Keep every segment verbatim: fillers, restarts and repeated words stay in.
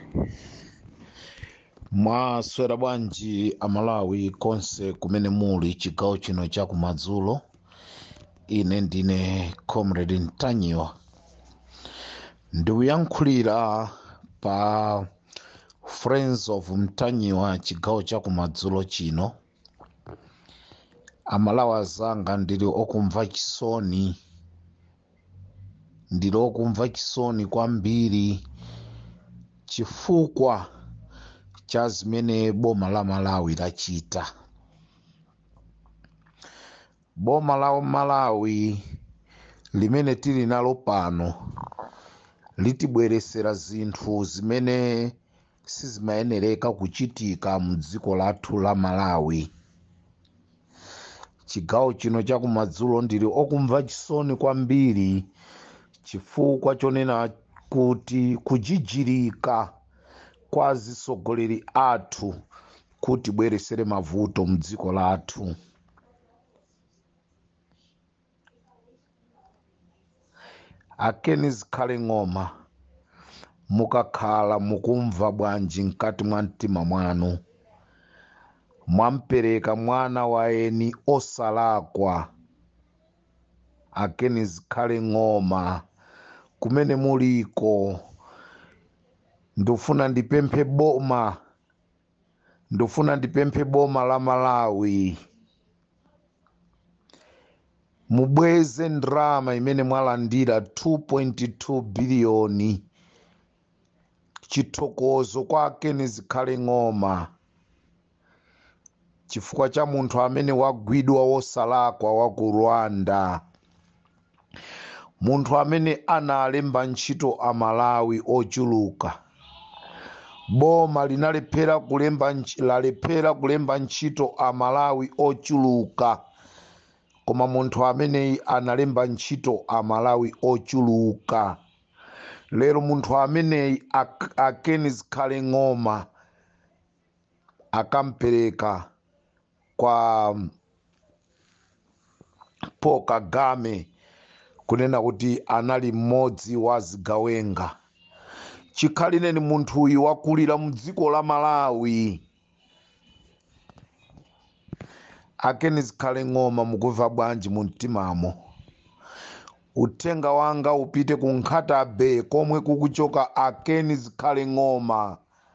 Mwaswera bwanji amalawi konse kumene muli chigawo chino cha kumadzulo. Ine ndine Comrade Ntanyiwa ndikuyankhulira pa Friends of Ntanyiwa chigawo cha kumadzulo chino. Amalawi azanga ndili okumva chisoni ndili okumva chisoni kwambiri chifukwa cha zimene boma la Malawi lachita. Boma la Malawi limene tili nalo pano litibweresera zinthu zimene sizimayenereka kuchitika mu dziko lathu la Malawi. Chigawo chino cha kumadzulo ndili okumva chisoni kwambiri chifukwa chonena kuti kujijirika kwa zisogoleri athu kuti bweresere mavuto mu dziko lathu. Akeni zikhale ng'oma mukakhala mukumva bwanji mkati mwa mtima mwanu mwampereka mwana wa eni osalakwa. Akeni zikhale ng'oma kumene muliko. Ndufuna ndipemphe boma ndufuna ndipemphe boma la Malawi mubweze ndrama imene mwalandira two point two biliyoni. Chithokozo kwa Akeni zikhale ng'oma chifukwa cha munthu amene wagwidwa wosalakwa wa ku Rwanda, munthu amene analemba ntchito a Malawi ochuluka. Boma linalephera kulemba lalephera kulemba ntchito a Malawi ochuluka, koma munthu amene analemba ntchito a Malawi ochuluka. Lero munthu amene Akeni zikhale ng'oma akampereka kwa Paul Kagame kunena kuti anali mmodzi wa zigawenga. Chikhalire ni munthu uyu wakulira mu dziko la Malawi. Akeni zikhale ng'oma mukumva bwanji mu mtimamo. Uthenga wanga upite ku Nkhatabe komwe kukuchoka Akeni zikhale ng'oma.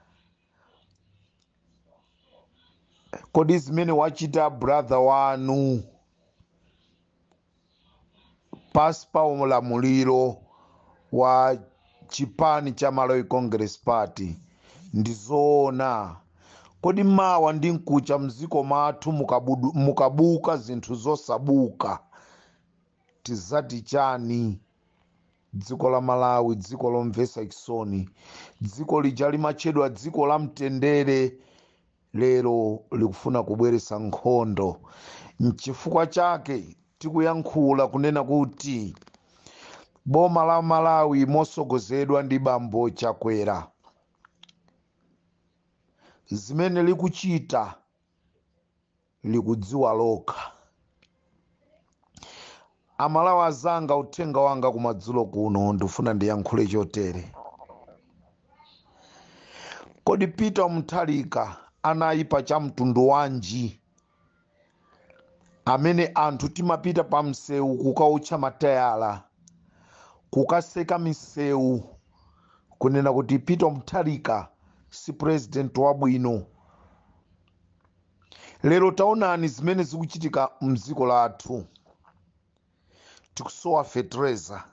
Kodi zimene wachita brother wanu pasi pa ulamuliro wa chipani cha Malawi Congress Party ndizoona? Kodi mawa ndi nkucha mziko mathu mukabudu, mukabuka zinthu zosabuka tizati chani? Dziko la Malawi dziko lomvesa chisoni, dziko lija limachedwa dziko la mtendere, lero likufuna kubweresa nkhondo. Nchifukwa chake tikuyankhula kunena kuti boma la Malawi mosogozedwa ndi Bambo Chakwera zimene likuchita likudziwa lokha. Amalawi azanga, uthenga wanga kumadzulo kuno ndifuna ndiyankhule chotere. Kodi Peter Mutharika anayipa cha mtundu wanji amene anthu timapita pa msewu kukaucha matayala kukaseka misewu kunena kuti Peter Mutharika si president wabwino? Lero taonani zimene zikuchitika mdziko lathu. Tikusowa fertilizer.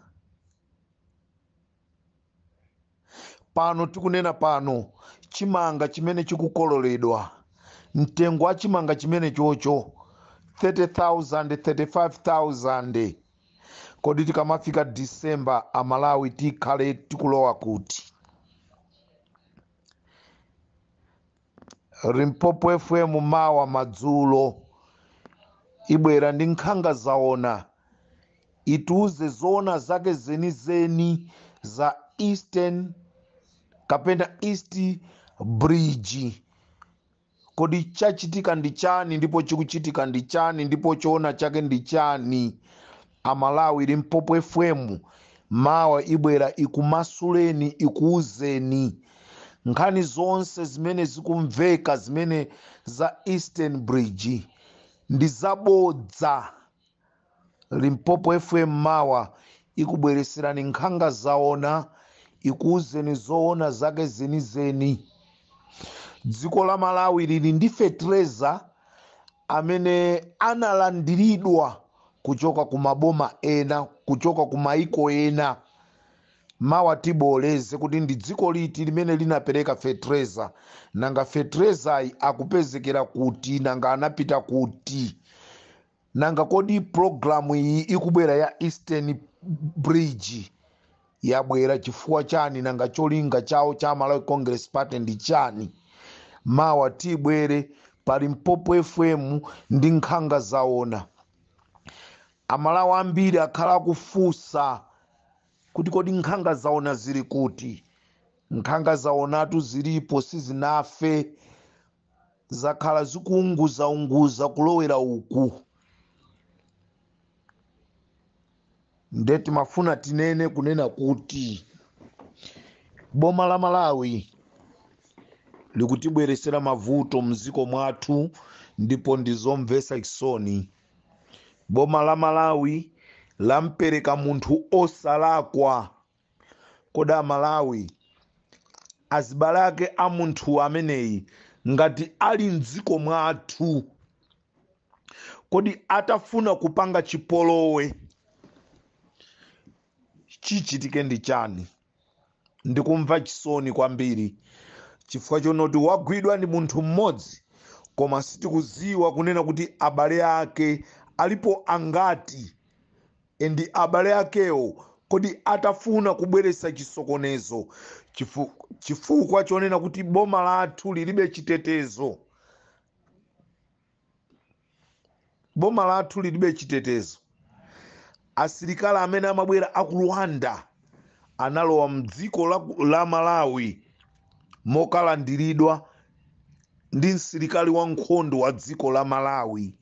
Pano tikunena pano chimanga chimene chikukololedwa, mtengo wa chimanga chimene chocho thirty thousand, thirty-five thousand. Kodi tikamafika December Amalawi tikhale tikulowa kuti? Limpopo F M mawa madzulo ibwera ndi nkhanga zaona ituze zona zake zeni zeni za Eastern kapena East Bridge. Kodi chachitika ndi chani ndipo chikuchitika ndi chani ndipo choona chake ndi chani? Amalawi Limpopo F M mawa ibwera ikumasuleni ikuuzeni nkhani zonse zimene zikumveka zimene za Eastern Bridge ndi zabodza. Limpopo F M mawa ikubwereserani nkhanga zaona, ikuuzeni zoona zake zenizeni. Dziko la Malawi lili ndi fetereza amene analandiridwa kuchoka kumaboma ena, kuchoka kumaiko ena. Mawa tiboleze kuti ndi dziko liti limene linapereka fetereza, nanga fetereza akupezekera kuti, nanga anapita kuti, nanga kodi programu iyi ikubwera ya Eastern Bridge yabwera chifukwa chani, nanga cholinga chawo cha Malawi Congress Party ndi chani. Mawa tibwere pali Limpopo F M ndi nkhanga zaona. Amalawi ambiri akhala kufusa kuti kodi nkhanga zaona zili kuti. Nkhanga zaonatu zilipo, sizinafe, zakhala zikuunguza unguza kulowera uku. Ndeti mafuna tinene kunena kuti boma la Malawi likutibweresera mavuto mziko mwathu, ndipo ndizomvesa chisoni. Boma la Malawi lampereka munthu osalakwa. Koda Malawi azibalake a munthu ameneyi ngati ali mziko mwathu, kodi atafuna kupanga chipolowe chichitike ndi chani? Ndikumva chisoni kwambiri chifukwa chonoti wagwidwa ndi munthu mmodzi, koma sitikuziwa kunena kuti abale ake alipo angati, endi abale akewo kodi atafuna kubweresa chisokonezo chifukwa chonena kuti boma lathu lilibe chitetezo. Boma lathu lilibe chitetezo. Asilikali amene amabwera aku Rwanda analowa mdziko la, la Malawi mokalandiridwa ndi msilikali wa nkhondo wa dziko la Malawi.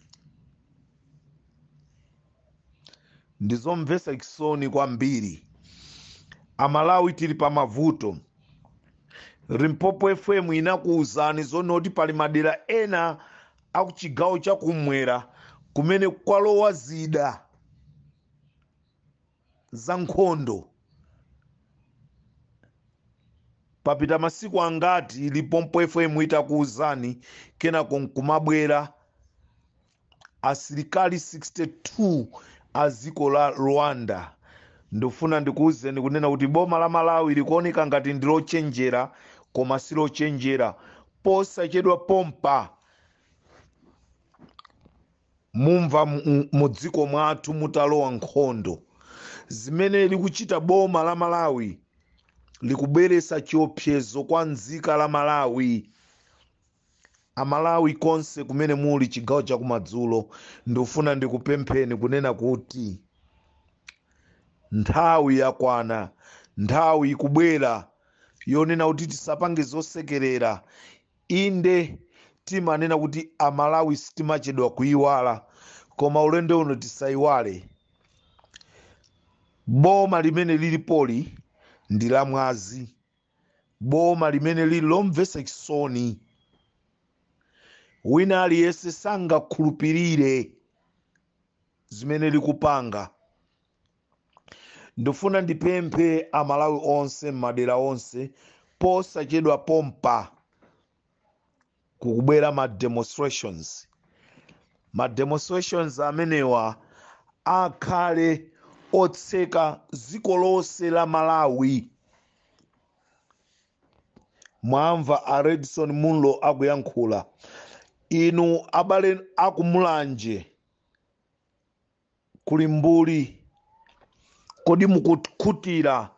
Ndizomvesa chisoni kwambiri. Amalawi tili pa mavuto. Limpopo F M inakuuzani zonoti pali madera ena akuchigawo chakumwera kumene kwalowa zida za nkhondo. Papita masiku angati Limpopo F M itakuuzani kena kumabwera asilikali sixty-two aziko la Rwanda. Ndifuna ndikuuzeni kunena kuti boma la Malawi likuoneka ngati ndilochenjera, koma silochenjera. Posachedwa pompa mumva mudziko mwathu mutalowa nkhondo. Zimene likuchita boma la Malawi likubweresa chiopsezo kwa nzika la Malawi. Amalawi konse kumene muli chigawo cha kumadzulo, ndifuna ndikupempheni kunena kuti nthawi yakwana, nthawi ikubwera yonena kuti tisapange zosekerera. Inde timanena kuti Amalawi sitimachedwa kuiwala, koma ulendo uno tisaiwale. Boma limene lilipoli ndi la mwazi. Boma limene lili lomvesa chisoni. Wina aliyese sangakhulupirire zimene likupanga. Ndifuna ndipemphe Amalawi onse madera onse posachedwa pompa kukubwera ma demonstrations. Ma demonstrations amenewa akhale otseka ziko lonse la Malawi. Mwamva a Redson Munlo akuyankhula. Inu abale akumulanje kuli mbuli, kodi mukukhutira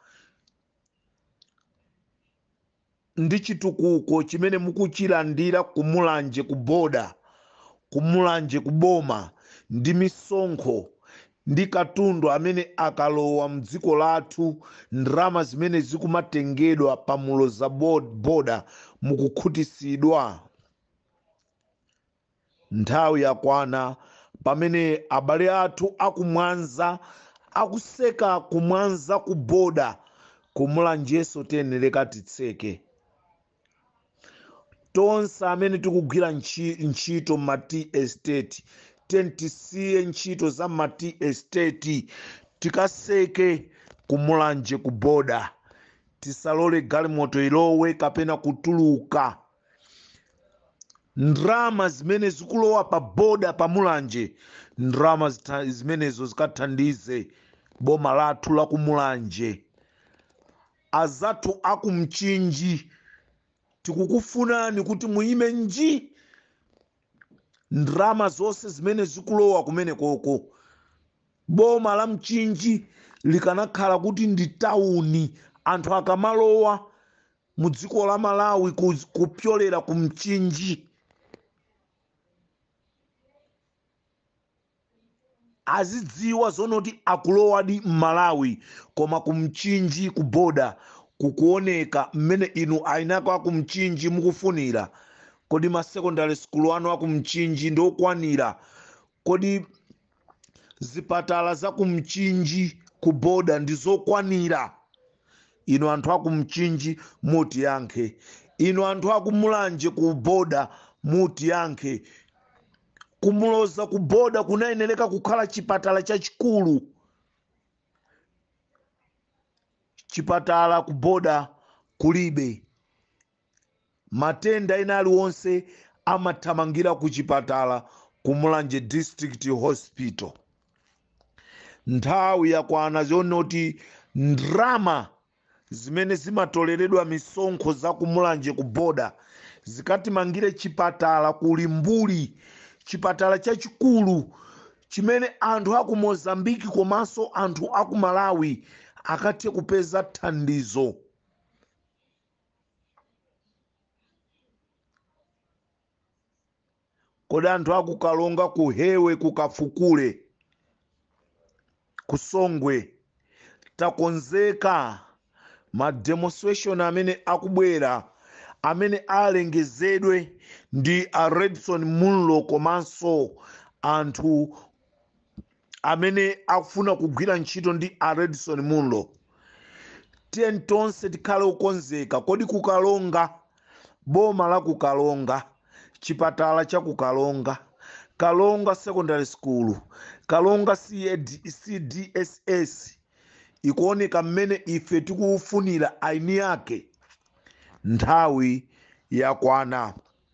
ndi chitukuko chimene mukuchilandira kumulanje kuboda, kumulanje kuboma, ndi misonkho ndi katundu amene akalowa mdziko lathu, ndrama zimene zikumatengedwa pamulo za boda mukukhutisidwa. Nthawi yakwana pamene abale athu akumwanza akuseka kumwanza kuboda kumulanjeso tenereka titseke. tonse amene tikugwira ntchito ma tea estate tiyeni tisiye ntchito za ma tea estate tikaseke kumulanje ku boda, tisalole galimoto ilowe kapena kutuluka. Ndrama zimene zikulowa pa boda pa mulanje, ndrama zimenezo zikathandize boma lathu la kumulanje. Azathu akumchinji tikukufunani kuti muime nji ndrama zonse zimene zikulowa kumene koko. Boma la mchinji likanakhala kuti ndi tauni, anthu akamalowa mu dziko la Malawi kupyolera ku mchinji azidziwa zonoti akulowa di Malawi, koma ku mchinji ku boda kukuoneka mmene inu ainako aku mchinji mukufunira. Kodi ma secondary school anu aku mchinji ndokwanira? Kodi zipatala za ku mchinji ku boda ndizokwanira? Inu anthu aku mchinji muti yankhe. Inu anthu aku mulanje ku boda muti yankhe. Kumuloza ku boda kunayeneleka kukhala chipatala chachikulu. Chipatala ku boda kulibe. Matenda ena aliwonse amathamangira ku chipatala ku Mulanje District Hospital. Nthawi yakwana zonoti ndrama zimene zimatoleredwa misonkho za ku Mulanje ku boda zikatimangire chipatala kuli mbuli, chipatala chachikulu chimene anthu aku Mozambiki komanso anthu aku Malawi akathe kupeza thandizo. Kodi anthu aku Kalonga kuhewe kukafukule kusongwe takonzeka? Ma demonstration amene akubwera amene alengezedwe ndi a Redson Munlo komanso anthu amene akufuna kugwira ntchito ndi a Redson Munlo, tiyeni tonse tikhale okonzeka. Kodi kukalonga, boma la kukalonga, chipatala cha kukalonga, Kalonga Secondary School, Kalonga C D S S ikuoneka mmene ife tikufunira aini yake. Nthawi yakwana.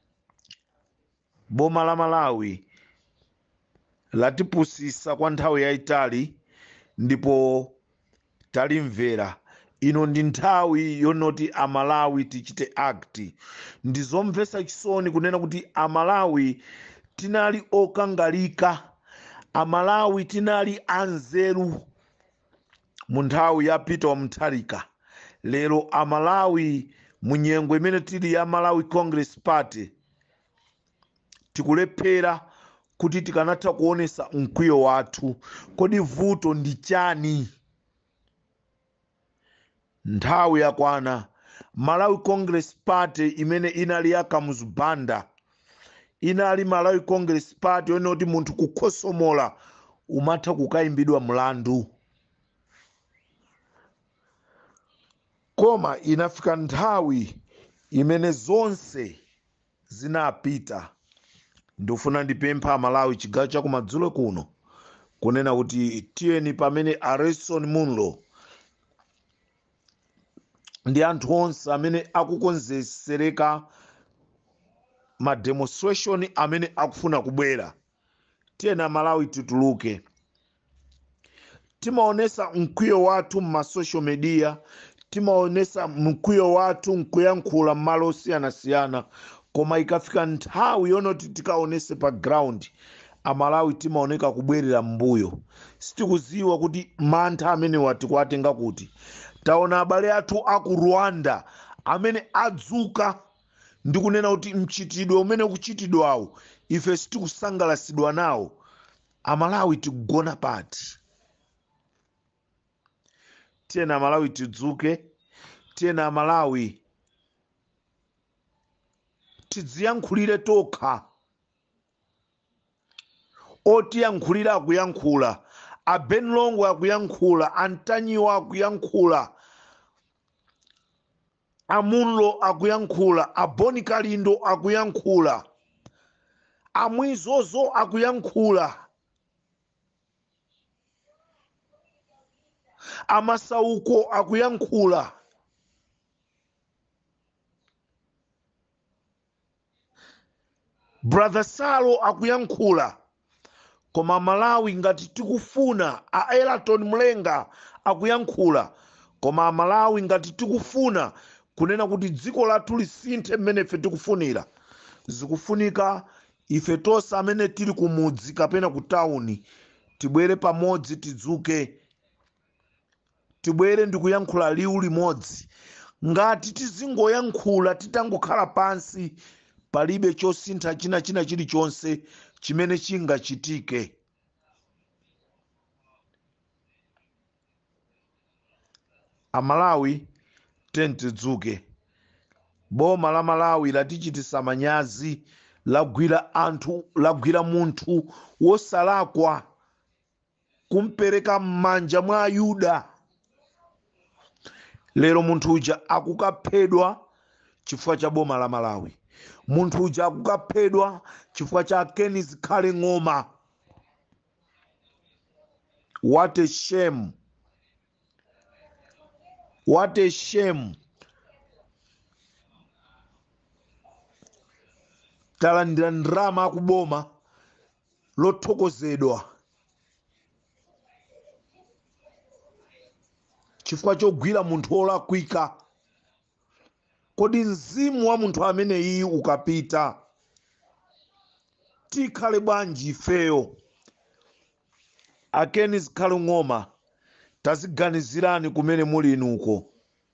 Boma la Malawi latipusisa kwa nthawi yaitali ndipo talimvera. Ino ndi nthawi yonoti Amalawi tichite act. Ndizomvesa chisoni kunena kuti Amalawi tinali okangalika, Amalawi tinali anzeru mu nthawi ya Peter Mutharika. Lero Amalawi munyengo imene tili ya Malawi Congress Party tikulephera kuti tikanatha kuonesa mkwiyo wathu. Kodi vuto ndi chani? Nthawi yakwana. Malawi Congress Party imene inali ya Kamuzubanda, inali Malawi Congress Party yonoti munthu kukhosomola umatha kukayimbidwa mlandu. Koma inafika nthawi imene zonse zinapita. Ndofuna ndipempha Amalawi chigawo cha kumadzulo kuno kunena kuti tiyeni pamene a Redson Munlo ndi anthu onse amene akukonzesereka ma demonstration amene akufuna kubwera, tiyeni Amalawi tituluke. Timaonesa mkwiyo wathu ma social media, timaonesa mkwiyo wathu nkuyankhula malo siyana-siyana, koma ikafika nthawi yonoti tikaonese pa ground, Amalawi timaoneka kubwerera mbuyo. Sitikuziwa kuti mantha amene wati kwatenga kuti. Taona abale athu aku Rwanda amene adzuka ndikunena kuti mchitidwe umene ukuchitidwa awu ife sitikusangalasidwa nawo. Amalawi tikugona pati. Tiyeni Amalawi tidzuke, tiyeni Amalawi tidziyankhulire tokha. Otiyankhulira akuyankhula, a Benlongo akuyankhula, a Ntanyiwa akuyankhula. Amunlo akuyankhula, Aboni Kalindo akuyankhula, Amwizozo akuyankhula, Amasauko akuyankhula, Brother Salo akuyankhula. Koma Malawi ngati tikufuna, a Elaton Mlenga akuyankhula. Koma Malawi ngati tikufuna kunena kuti dziko lathu lisinthe mmene ife tikufunira, zikufunika ife tonse amene tili kumudzi kapena ku tawuni tibwere pamodzi, tidzuke, tibwere ndi kuyankhula liwu limodzi. Ngati tizingoyankhula titangokhala pansi, palibe chosintha china china chilichonse chimene chingachitike. Amalawi tidzuke. Boma la Malawi latichitisa manyazi, lagwira anthu, lagwira munthu wosalakwa kumpereka m'manja mwa Ayuda. Lero munthu uja akukaphedwa chifukwa cha boma la Malawi. Munthu uja akukaphedwa chifukwa cha Kenneth Khale Ng'oma. What a shame. What a shame. Talandira ndrama akuboma lothokozedwa chifukwa chogwira munthu wolakwika. Kodi mzimu wa munthu amene iyi ukapita, tikhale bwanji ifeyo? A Kenneth Khale Ng'oma, taziganizirani kumene muli inuko.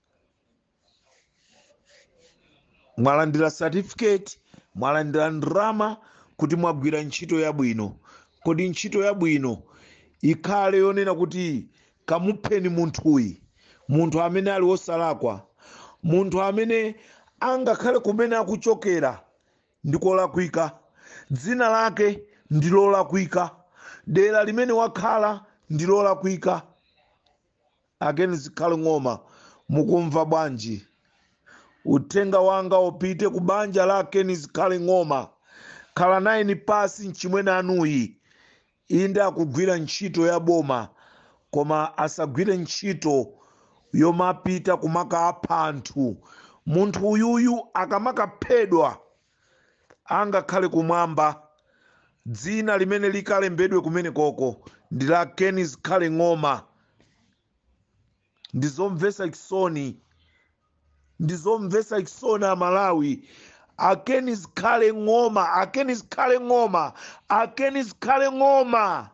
Mwalandira certificate, mwalandira ndrama kuti mwagwira ntchito yabwino. Kodi ntchito yabwino ikhale yonena kuti kamupheni munthuyi, munthu amene ali wosalakwa, munthu amene angakhale kumene akuchokera ndikolakwika, dzina lake ndilolakwika, dera limene wakhala ndilolakwika. A Kenneth Khale Ng'oma, mukumva bwanji? Uthenga wanga upite ku banja la Kenneth Khale Ng'oma. Khala naye ni pasi nchimwene anuyi. Inde akugwira ntchito ya boma, koma asagwire ntchito yomapita kumaka apha anthu. Munthu uyuyu akamakaphedwa angakhale kumwamba, dzina limene likalembedwe kumene koko ndi la Kenneth Khale Ng'oma. Ndizomvesa chisoni, ndizomvesa chisoni a Malawi. A Kenneth Khale Ng'oma, a Kenneth Khale Ng'oma, a Kenneth Khale Ng'oma.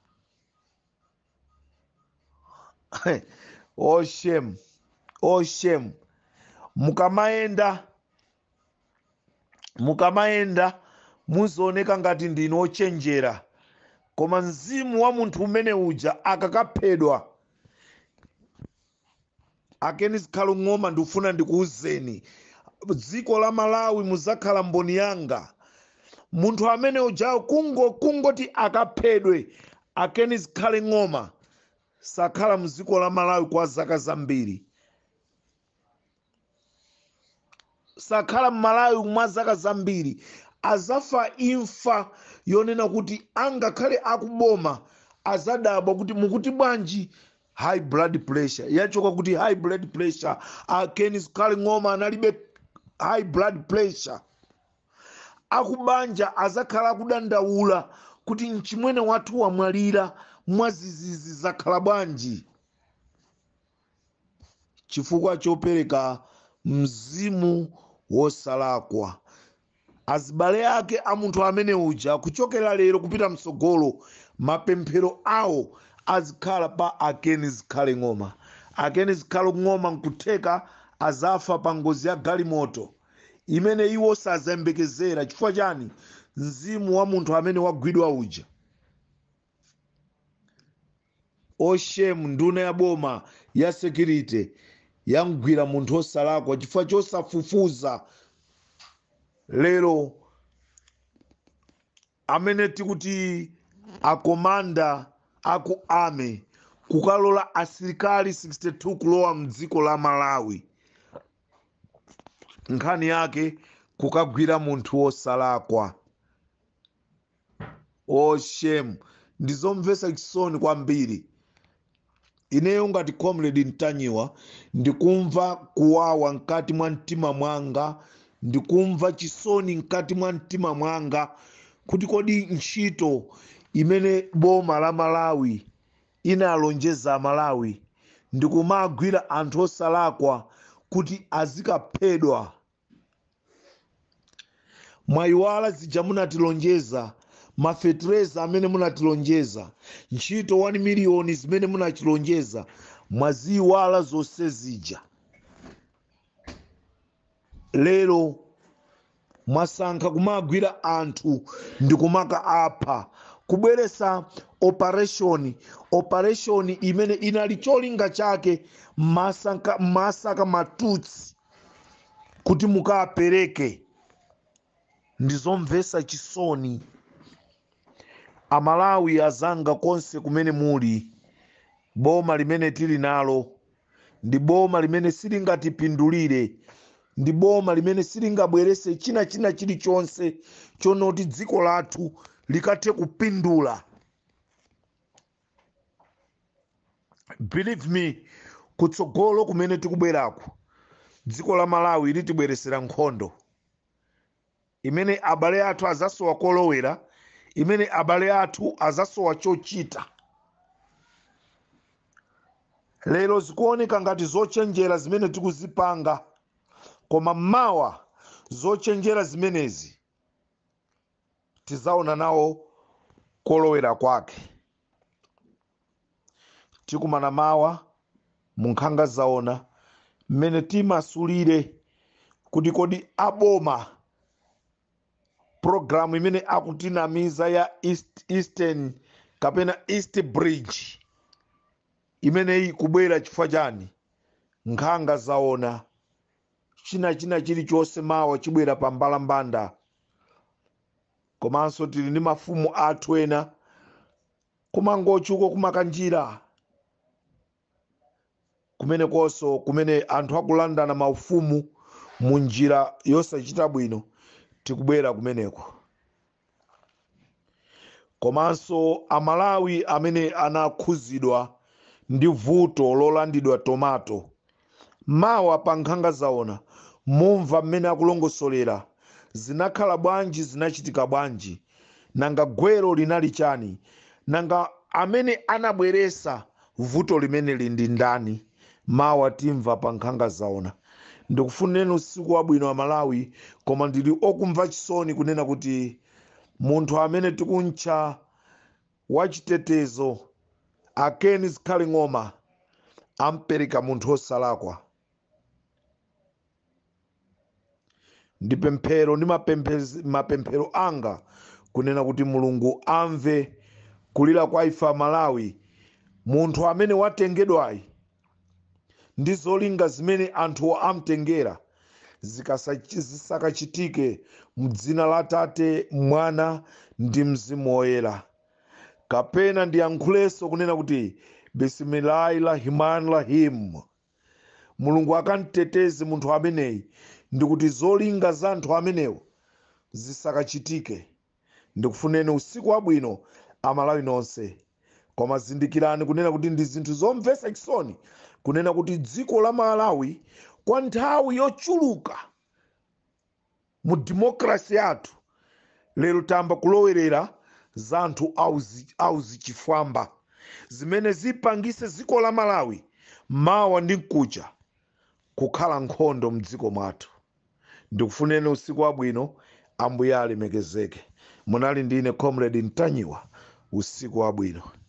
Oh shame, oh shame. Mukamaenda, mukamaenda muzooneka ngati ndinu ochenjera, koma mzimu wa munthu umene uja akakaphedwa. A Kenneth Khale Ng'oma, ndifuna ndikuuzeni, dziko la Malawi muzakhala mboni yanga. Munthu amene uja kungo kungoti akaphedwe, a Kenneth Khale Ng'oma sakhala mdziko la Malawi kwa zaka zambiri. Sakhala Malawi mwa zaka zambiri. Azafa imfa yonena kuti angakhale akuboma azadabwa kuti mukuti bwanji high blood pressure. Yachoka kuti high blood pressure. A Kenneth Khale Ng'oma analibe high blood pressure. Akubanja azakhala akudandaula kuti nchimwene watu wamwalira mwazizizi zakhala bwanji. Chifukwa chopereka mzimu wosalakwa. Azibale ake a munthu amene uja kuchokera lero kupita msogolo, mapemphero awo azikhala pa a Kenneth Khale Ng'oma. A Kenneth Khale Ng'oma nkutheka azafa pa ngozi ya galimoto imene iwo sazembekezera. Chifukwa chani? Mzimu wa munthu amene wagwidwa uja. Oshemu nduna ya boma ya security yamgwira munthu osalakwa chifukwa chosafufuza. Lero amene tikuti akomanda aku ame kukalola asilikali sixty-two kulowa mdziko la Malawi. nkhani yake kukagwira munthu wosalakwa. Oh shame, ndizomvetsa chisoni kwambiri. Ineyo ngati Comrade Ntanyiwa ndikumva kuwawa mkati mwa mtima mwanga, ndikumva chisoni mkati mwa mtima mwanga kuti kodi ntchito imene boma la Malawi inalonjeza Malawi ndikumagwira anthu osalakwa kuti azikaphedwa. Mwayiwala zija munatilonjeza, mafetereza amene munatilonjeza, ntchito one miliyoni zimene munachilonjeza, mwaziwala zonse zija. Lero mwasankha kumagwira anthu ndikumaka apha, kubweresa operation operation imene inali cholinga chake masaka masaka matutsi kuti mukapereke. Ndizomvetsa chisoni. Amalawi azanga konse kumene muli, boma limene tili nalo ndi boma limene silingatipindulire, ndi boma limene silingabwerese china china chilichonse chonoti dziko lathu likathe kupindula. Believe me, kutsogolo kumene tikubwerako dziko la Malawi litibweresera nkhondo imene abale athu azasowa kolowera, imene abale athu azasowa chochita. Lero zikuoneka ngati zochenjera zimene tikuzipanga, koma mawa zochenjera zimenezi tizaona nawo kolowera kwake. Tikumana mawa munkhanga zaona mmene timasulire kuti kodi aboma programu imene akutinamiza ya East, Eastern kapena East Bridge imene iyi kubwera chifukwa chani. Nkhanga zaona china china chilichonse mawa chibwera pa mbalambanda. Komanso tili ndi mafumu athu ena kumangochuko kumakanjira kumene konso kumene anthu akulandana maufumu munjira yosachita bwino, tikubwera kumeneko. Komanso Amalawi amene anakhuzidwa ndi vuto lolandidwa tomato, mawa pa nkhanga zaona mumva mmene akulongosolera zinakhala bwanji, zinachitika bwanji, nanga gwero linali chani, nanga amene anabweresa vuto limene lindi ndani. Mawa timva pa nkhanga zaona. Ndikufuneni usiku wabwino wa Malawi, koma ndili okumva chisoni kunena kuti munthu amene tikuncha wachitetezo akeni zikhale ng'oma ampereka munthu osalakwa. Ndi pemphero ndi mapemphero anga kunena kuti Mulungu amve kulira kwa ife Malawi, munthu amene watengedwayi ndi zolinga zimene anthu amtengera zisakachitike m'dzina la Tate, Mwana ndi Mzimu Woyera. Kapena ndiyankhulenso kunena kuti Bismillahirrahmanirrahim. Mulungu akanteteze munthu ameneyi ndikuti zolinga za anthu amenewo zisakachitike. Ndikufuneni usiku wabwino Amalawi nonse, koma zindikirani kunena kuti ndi zinthu zomvetsa chisoni kunena kuti dziko la Malawi kwa nthawi yochuluka mu demokrasi yathu lero tamba kulowerera za anthu auzi chifwamba zimene zipangise dziko la Malawi mawa ndi mkucha kukhala nkhondo mdziko mwathu. Ndikufuneni usiku wabwino, Ambuye alemekezeke. Munali ndine Comrade Ntanyiwa, usiku wabwino.